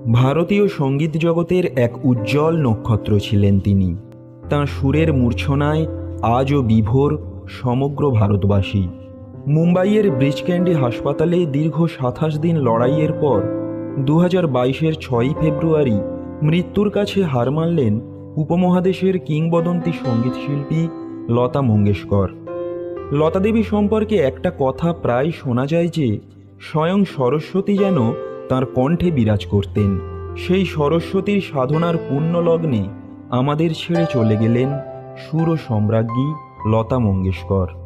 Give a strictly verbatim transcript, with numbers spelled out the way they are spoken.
ভারতীয় সঙ্গীত জগতের এক উজ্জ্বল নক্ষত্র ছিলেন তিনি। তাঁর সুরের মূর্ছনায় আজও বিভোর সমগ্র ভারতবাসী। মুম্বাইয়ের ব্রিচ ক্যান্ডি হাসপাতালে দীর্ঘ সাতাশ দিন লড়াইয়ের পর দু হাজার বাইশের ছয়ই ফেব্রুয়ারি মৃত্যুর কাছে হার মানলেন উপমহাদেশের কিংবদন্তি সঙ্গীতশিল্পী লতা মঙ্গেশকর। লতা দেবী সম্পর্কে একটা কথা প্রায় শোনা যায় যে স্বয়ং সরস্বতী যেন তাঁর কণ্ঠে বিরাজ করতেন। সেই সরস্বতীর সাধনার পুণ্য লগ্নে আমাদের ছেড়ে চলে গেলেন সুর সম্রাজ্ঞী লতা মঙ্গেশকর।